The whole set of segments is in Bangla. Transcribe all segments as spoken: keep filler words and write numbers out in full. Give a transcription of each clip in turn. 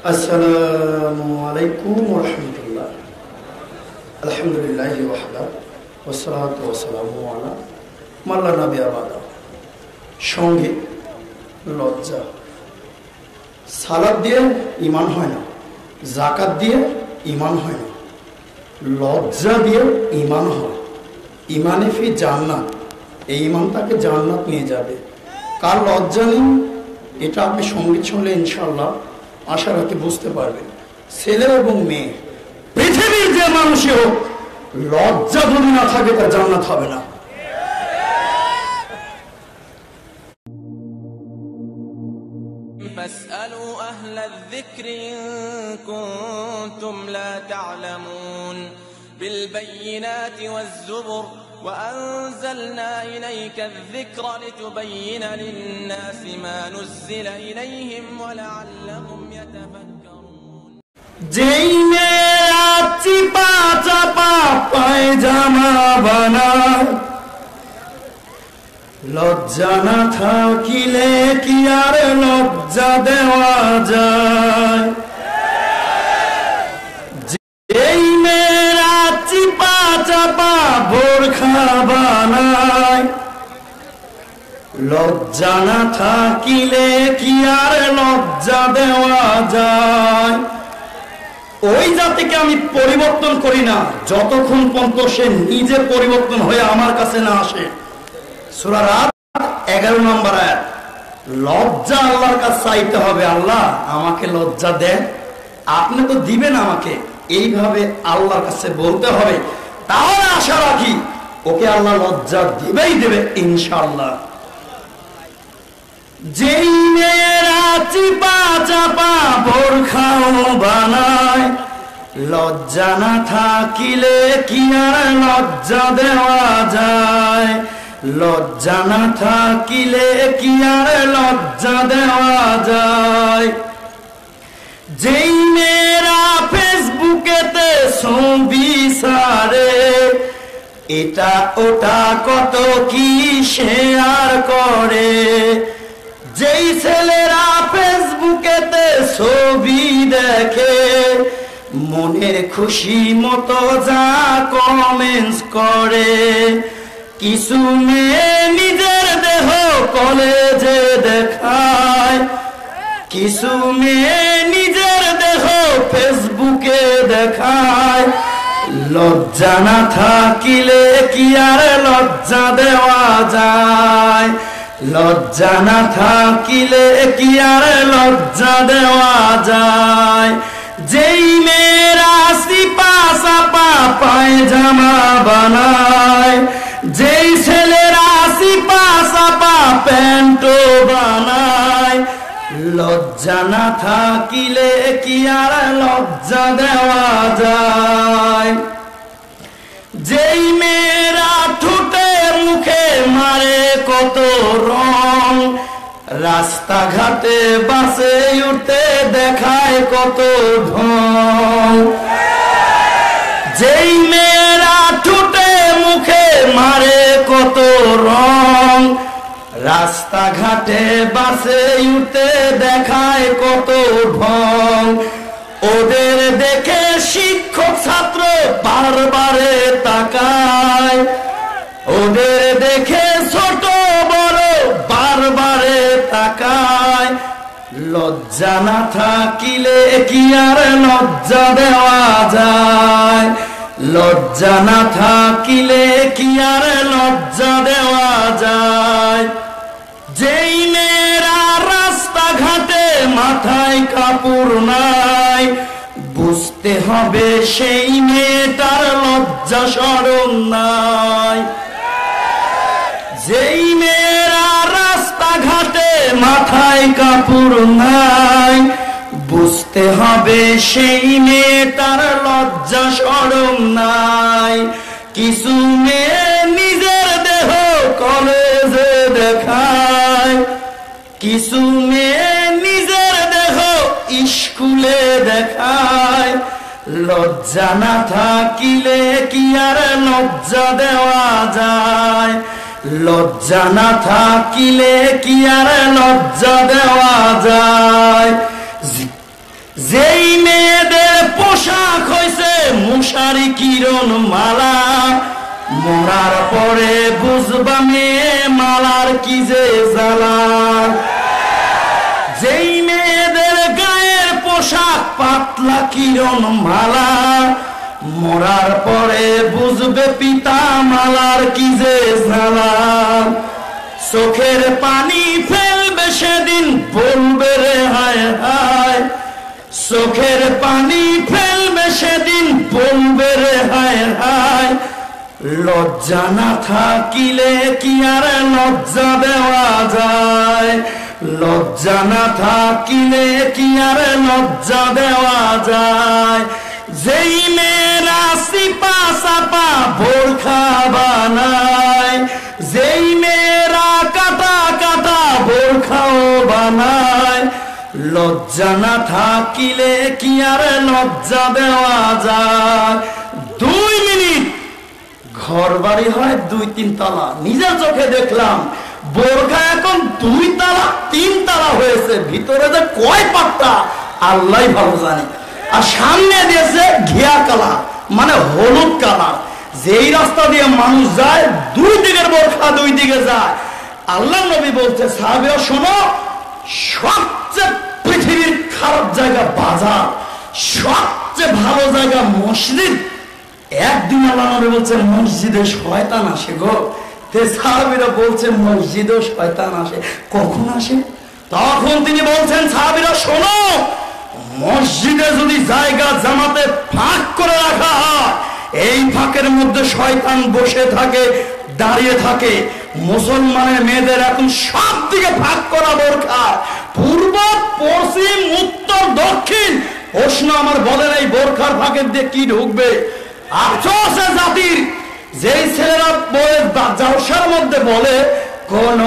আসসালামু আলাইকুম ওয়া রাহমাতুল্লাহ। আলহামদুলিল্লাহি ওয়াহদা ওয়াসসালাতু ওয়াসসালামু আলা মান লা নাবিয়্যা বা'দা। সঙ্গে লজ্জা। সালাত দিয়ে ঈমান হয় না, যাকাত দিয়ে ঈমান হয় না, লজ্জা দিয়ে ঈমান হয়। ঈমানে ফি জান্নাত, এই ঈমান তাকে জান্নাত নিয়ে যাবে। কার লজ্জা নেই এটা আপনি সঙ্গীত শুনলে ইনশাআল্লাহ আশা রাখি বুঝতে পারবেন। ছেলে এবং মেয়ে, পৃথিবীর যে মানুষই হোক, লজ্জা যদি না থাকে তার জান্নাত হবে না। فاسألوا أهل الذكر إن كنتم لا تعلمون بالبينات والزبر وأنزلنا إليك الذكر لتبين للناس ما نزل إليهم ولعلهم يتفكرون যেই মেয়েরা চিপা চাপা পায়জামা বানায়, লজ্জা না থাকিলে কি আর লজ্জা দেওয়া যায়? যেই মেয়েরা চিপা চাপা বোরখা বানায়, লজ্জা না থাকিলে কি আর লজ্জা দেওয়া যায়? ওই জাতিকে আমি পরিবর্তন করি না যতক্ষণ পর্যন্ত সে নিজে পরিবর্তন হয়ে আমার কাছে না আসে। সূরা রাত এগারো নম্বর আয়াত। লজ্জা আল্লাহর কাছে চাইতে হবে, আল্লাহ আমাকে লজ্জা দেন, আপনি তো দিবেন আমাকে, এইভাবে আল্লাহর কাছে বলতে হবে। তাহলে আশা রাখি ওকে আল্লাহ লজ্জা দিবেই দেবে ইনশাআল্লাহ। যেই মেয়েরা চিপা চাপা বোরখাও বানায়, লজ্জা না থাকিলে কি আর লজ্জা দেওয়া যায়? লজ্জা না থাকিলে কি আর লজ্জা দেওয়া যায়? যেই মেয়েরা ফেসবুকেতে ছবি ছাড়ে, এটা ওটা কত কি শেয়ার করে, যেই ছেলেরা ফেসবুকেতে ছবি দেখে, মনের খুশি মতো যা কমেন্টস করে, কিছু মেয়ে নিজের দেহ কলেজে দেখায়, কিছু মেয়ে নিজের দেহ ফেসবুকে দেখায়, লজ্জা না থাকিলে কি আর লজ্জা দেওয়া যায়? লজ্জা না থাকিলে কি আর লজ্জা দেওয়া যায়? যেই মেয়েরা চিপা চাপা পায়জামা বানায়, যেই ছেলেরা চিপা চাপা প্যান্টও বানায়, লজ্জা না থাকিলে কি আর লজ্জা দেওয়া যায়? যেই মেয়েরা ঠোঁটে মুখে মারে কত রং, রাস্তাঘাটে বাসে উঠতে দেখায় কত ঢং, যেই মেয়েরা ঠোঁটে মুখে মারে কত রং, রাস্তাঘাটে বাসে উঠতে দেখায় কত ঢং, ওদের দেখে শিক্ষক ছাত্র বারবারে তাকায়, ওদের দেখে ছোট বড় বারবারে তাকায়, লজ্জা না থাকিলে কি আর লজ্জা দেওয়া যায়? লজ্জা না থাকিলে কি আর লজ্জা দেওয়া যায়? যেই মেয়েরা রাস্তাঘাটে মাথায় কাপড় নাই, বুঝতে হবে সেই মেয়েটার লজ্জা শরম নাই। যেই মেয়েরা রাস্তাঘাটে মাথায় কাপড় নাই, বুঝতে হবে সেই মেয়েটার লজ্জা শরম নাই। কিছু মেয়ে নিজের দেহ কলেজে দেখায়, কিছু মেয়ে নিজের দেহ স্কুলে দেখায়, লজ্জা না থাকিলে কি আর লজ্জা দেওয়া যায়? লজ্জা না থাকিলে কি আর লজ্জা দেওয়া যায়? যেই মেয়েদের পোশাক হয়েছে মশারি কিরণ মালা, মরার পরে বুঝবা মেয়ে মালার কি যে জ্বালা। যেই মেয়েদের গায়ের পোশাক পাতলা কিরণ মালা, মরার পরে বুঝবে পিতা মালার কি যে জ্বালা। চোখের পানি ফেলবে সেদিন বলবে রে হায় হায়, চোখের পানি ফেলবে সেদিন বলবে রে হায় হায়। লজ্জা না থাকিলে কি আর লজ্জা দেওয়া যায়, লজ্জা না থাকিলে কি আর লজ্জা দেওয়া যায়। যেই মেয়েরা সিপা সাপা বোরখা বানায়, যেই মেয়েরা কাটা কাটা বোরখাও বানায়, লজ্জা না থাকিলে কি আর লজ্জা দেওয়া যায়। দুই মিনিট ঘর বাড়ি হয় দুই তিন তালা, নিজের চোখে দেখলাম। বোরখা এখন দুই তালা তিন তালা হয়েছে, ভিতরে যে কয় পাট্টা আল্লাহ ভালো জানে। আর সামনে দিয়েছে ঘিয়া কালার, মানে হলুদ কালার। যেই রাস্তা দিয়ে মানুষ যায় দুই দিকের বোরখা দুই দিকে যায়। আল্লাহ নবী বলছে সাহাবীরা শোনো, সবচেয়ে পৃথিবীর খারাপ জায়গা বাজার, সবচেয়ে ভালো জায়গা মসজিদ। একদিন আল্লাহ নবী বলছে মসজিদে শয়তান আসে গো। তে সাহাবীরা বলছে মসজিদেও শয়তান আসে, কখন আসে? তখন তিনি বলছেন সাহাবীরা শোনো, মসজিদে যদি জায়গা জামাতে ফাঁক করে রাখা হয়, এই ফাঁকের মধ্যে শয়তান বসে থাকে, দাঁড়িয়ে থাকে। মুসলমানের মেয়েদের এখন সব দিকে ভাগ করা বোরখা, পূর্ব পশ্চিম উত্তর দক্ষিণ। প্রশ্ন আমার বলেন এই বোরখার ফাঁকের দিয়ে কি ঢুকবে? আফসোস জাতির, যেই ছেলেরা জলসার মধ্যে বলে কোন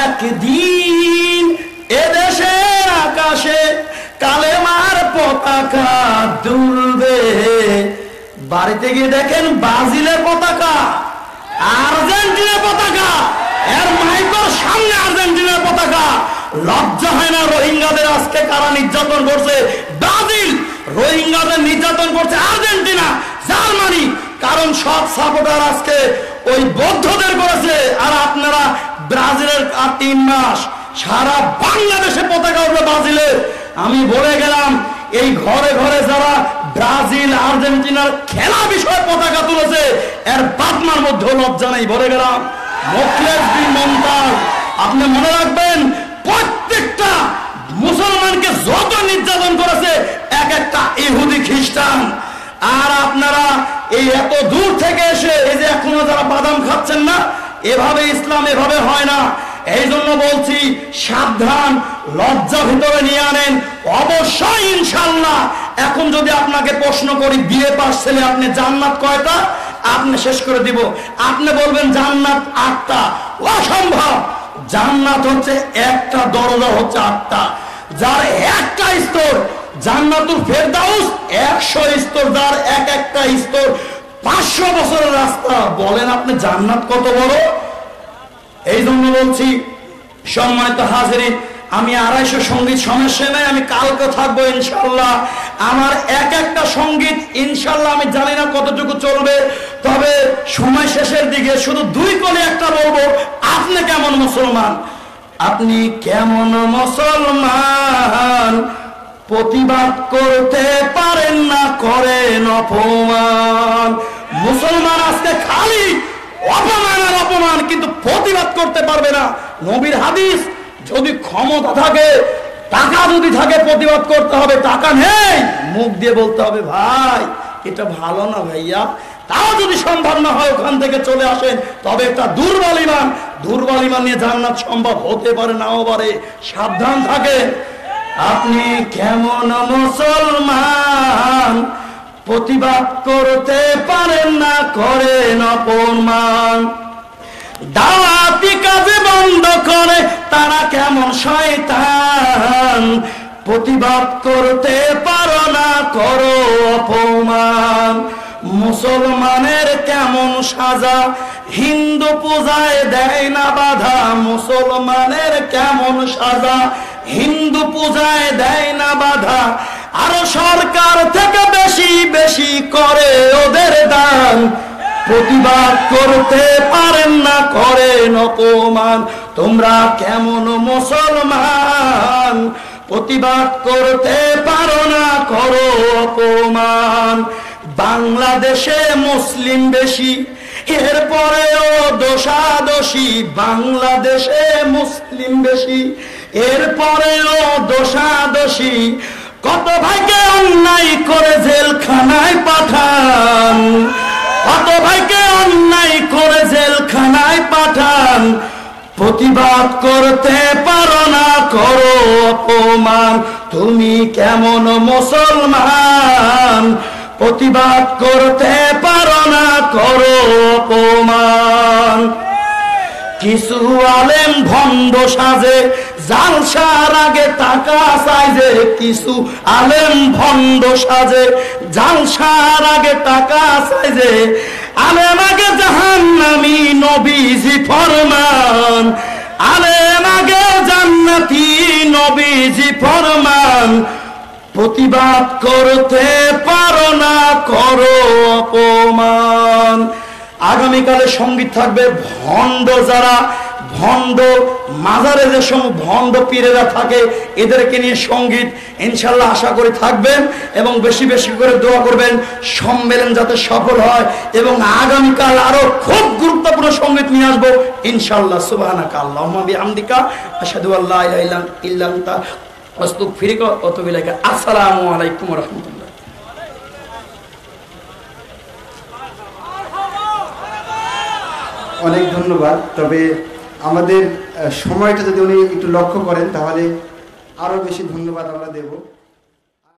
একদিন এদেশের আকাশে কালেমার পতাকা দুলবে, বাড়িতে গিয়ে দেখেন ব্রাজিলের পতাকা, আর্জেন্টিনার পতাকা, এর মাইকোর সামনে আর্জেন্টিনার পতাকা। লজ্জা হয় না? রোহিঙ্গাদের আজকে কারা নির্যাতন করছে? ব্রাজিল। রোহিঙ্গাদের নির্যাতন করছে আর্জেন্টিনা, জার্মানি। কারণ সব সাপোর্টার আজকে ওই বৌদ্ধদের করেছে। আর আপনারা ব্রাজিলের আর তিন মাস সারা বাংলাদেশে পতাকা উঠবে ব্রাজিলের। আমি বলে গেলাম এই ঘরে ঘরে যারা ব্রাজিল আর্জেন্টিনার খেলা বিষয়ে পতাকা তুলেছে এর বাপমার মধ্যে লজ্জা নেই। বলে গেলাম মোখলেস বিন মমতাজ, আপনি মনে রাখবেন প্রত্যেকটা মুসলমানকে যত নির্যাতন করেছে এক একটা ইহুদি খ্রিস্টান। আর আপনারা এই এত দূর থেকে এসে এই যে এখনো যারা বাদাম খাচ্ছেন না, এভাবে ইসলাম এভাবে হয় না। এই জন্য বলছি সাবধান, লজ্জা ভিতরে নিয়ে আনেন অবশ্যই ইনশাল্লাহ। এখন যদি আপনাকে প্রশ্ন করি বিয়ে পাস ছেলে আপনি জান্নাত কয়টা, আপনি শেষ করে দিব। আপনি বলবেন জান্নাত আটটা, অসম্ভব। জান্নাত হচ্ছে একটা, দরজা হচ্ছে আটটা। যার একটা স্তর জান্নাতুল ফেরদাউস, একশো স্তর, যার এক একটা স্তর পাঁচশো বছরের রাস্তা। বলেন আপনি জান্নাত কত বড়? এই জন্য বলছি সম্মানিত হাজিরিন, আমি আড়াইশো সঙ্গীত সমস্যা নেই, আমি কালকে থাকবো ইনশাল্লাহ। আমার এক একটা সঙ্গীত ইনশাল্লাহ আমি জানি না কতটুকু চলবে, তবে সময় শেষের দিকে শুধু দুই কলে একটা বলবো, আপনি কেমন মুসলমান, আপনি কেমন মুসলমান, প্রতিবাদ করতে পারেন না, করেন অপমান। মুসলমান আজকে খালি অপমান আর অপমান, কিন্তু প্রতিবাদ করতে পারবে না। নবীর হাদিস, যদি ক্ষমতা থাকে, টাকা যদি থাকে, প্রতিবাদ করতে হবে। টাকা নেই, মুখ দিয়ে বলতে হবে ভাই এটা ভালো না ভাইয়া। তাও যদি সম্ভব না হয় ওখান থেকে চলে আসেন, তবে একটা দুর্বল ইমান, দুর্বল ইমান নিয়ে জান্নাত সম্ভব হতে পারে, নাও পারে। সাবধান থাকেন। আপনি কেমন মুসলমান, প্রতিবাদ করতে পারেন না, করেন অপমান। দাওয়াতি কাজে বন্ধ করে তারা কেমন শয়তান, প্রতিবাদ করতে পারো না, করো অপমান। মুসলমানের কেমন সাজা, হিন্দু পূজায় দেয় না বাধা। মুসলমানের কেমন সাজা, হিন্দু পূজায় দেয় না বাধা। আর সরকার থেকে বেশি বেশি করে ওদের দান, প্রতিবাদ করতে পারেন না, করেন অপমান। তোমরা কেমন মুসলমান, প্রতিবাদ করতে পারো না, করো অপমান। বাংলাদেশে মুসলিম বেশি, এরপরেও দোষাদোষী। বাংলাদেশে মুসলিম বেশি, এরপরেও দোষাদোষী। কত ভাইকে অন্যায় করে জেলখানায় পাঠান, কত ভাইকে অন্যায় করে জেলখানায় পাঠান। প্রতিবাদ করতে পারো না, করো অপমান। তুমি কেমন মুসলমান, প্রতিবাদ করতে পারো না, করো অপমান। কিছু আলেম ভণ্ড সাজে, জালসার আগে টাকা চাই যে। কিছু আলেম ভণ্ড সাজে, জালসার আগে টাকা চাই যে। আলেম আগে জাহান্নামী, নবীজি ফরমান। আলেম আগে জান্নাতি, নবীজি ফরমান। প্রতিবাদ করতে পারো না, করো অপমান। আগামীকালে সঙ্গীত থাকবে ভণ্ড যারা, ভণ্ড মাজারে যে সব ভণ্ড পীরেরা থাকে এদেরকে নিয়ে সঙ্গীত ইনশাল্লাহ আশা করি থাকবেন। এবং বেশি বেশি করে দোয়া করবেন সম্মেলন যাতে সফল হয়। এবং আগামীকাল আরো খুব গুরুত্বপূর্ণ সঙ্গীত নিয়ে আসবো ইনশাল্লাহ। সুবহানাকা আল্লাহুম্মা বিহামদিকা আশহাদু আল্লা ইলাহা ইল্লা আনতা আস্তাগফিরুকা ওয়া আতুবু ইলাইকা। আসসালামু আলাইকুম ওয়া রাহমাতুল্লাহ। অনেক ধন্যবাদ। তবে আমাদের সময়টা যদি উনি একটু লক্ষ্য করেন তাহলে আরো বেশি ধন্যবাদ আমরা দেব।